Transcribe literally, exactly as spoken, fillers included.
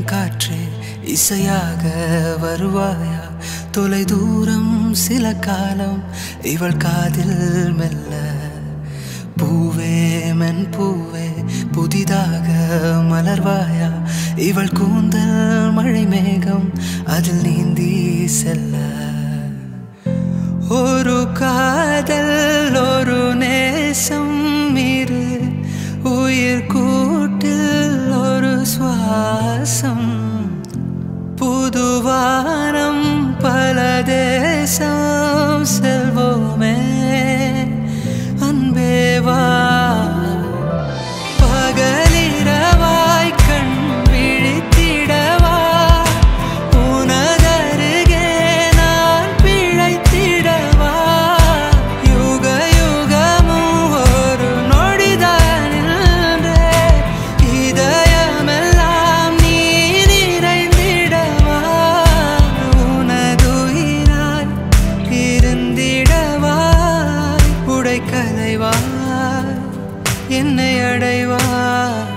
காற்றே இசையாக வருவாயா தொலை தூரம் சில காலம் இவள் காதில் மெல்ல பூவே மென் பூவே புதிதாக மலர்வாயா இவள் கூந்தல் மழை மேகம் அதில் நீந்தி செல்ல ஒரு காதல் ஒரு நேசம் இரு உயிர் கூட்டில் ஒரு சுவாசம் புதுவானம் பல தேசம் செல்வோமே அன்பேவா பகலிரவாய் கண் விழித்திடவா உனதருகே நான் பிழைத்திடவா யுக யுகமும் ஒரு நொடிதான் நின்றே இதயமெல்லாம் நீ நிறைந்திடவா உனதுயிராய் இருந்திடவா உடை கதைவா என்னை அடைவா